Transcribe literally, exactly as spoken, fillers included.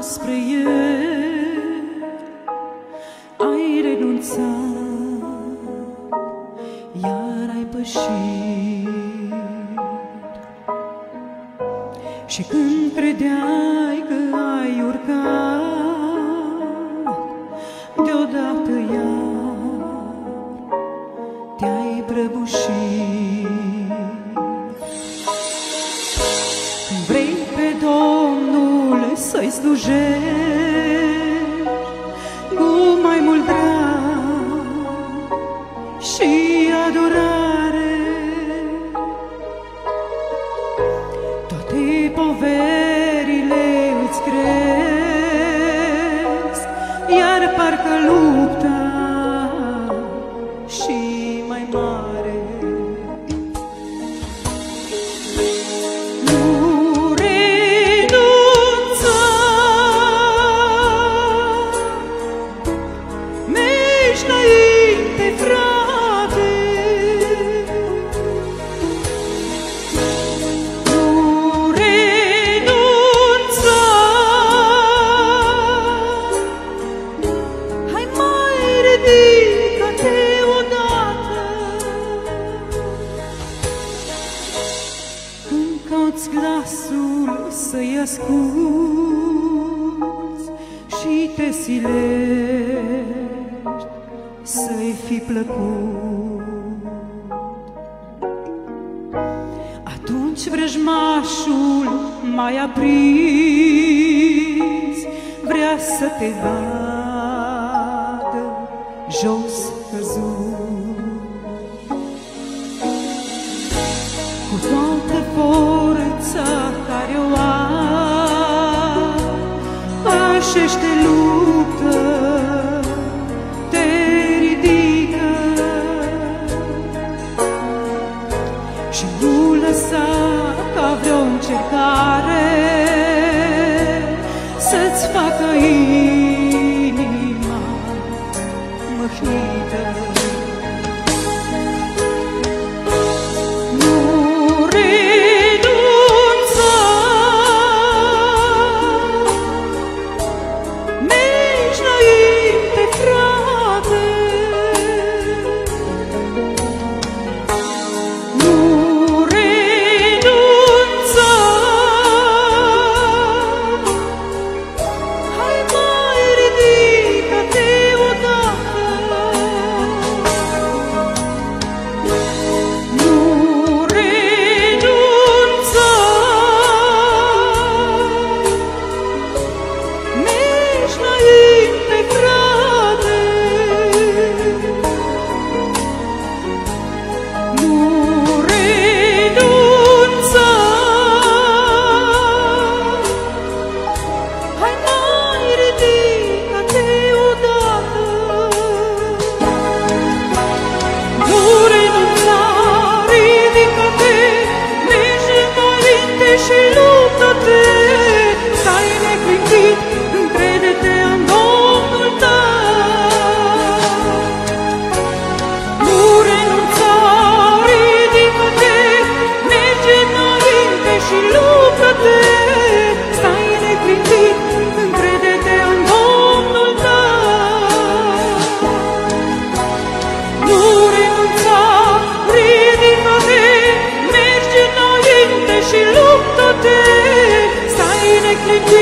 spre El, ai renunțat, iar ai pășit. Și când credeai că ai urcat, deodată iar te-ai prăbușit. Când vrei pe Domnul să-i slujești cu mai mult drag și adorare, toate poverile îți cresc, iar parcă lupta și mai mare. Nu renunța, mergi înainte, frate. Nu renunța, hai mai ridică-te odată. Când cauți glasul să-i asculți și te silești să-i fi plăcut, atunci vrăjmașul mai aprins vrea să te vadă jos căzut. Cu toată forța care o ai, pășește, luptă, te ridică și nu lăsa ca vreo încercare să-ți facă inima măhnită. Nu renunța, mergi înainte, frate. Nu renunța, hai mai ridică-te odată. Nu renunța, mergi înainte, frate. Nu renunța, hai mai ridică-te odată. Nu renunța, ridică-te, mergi înainte și luptă-te. Stai neclintit, încrede-te în Domnul tău. Nu renunța, ridică-te, mergi înainte și luptă-te. Stai neclintit, încrede-te în Domnul tău. Nu renunța, ridică-te, mergi înainte și luptă-te. Stai neclintit,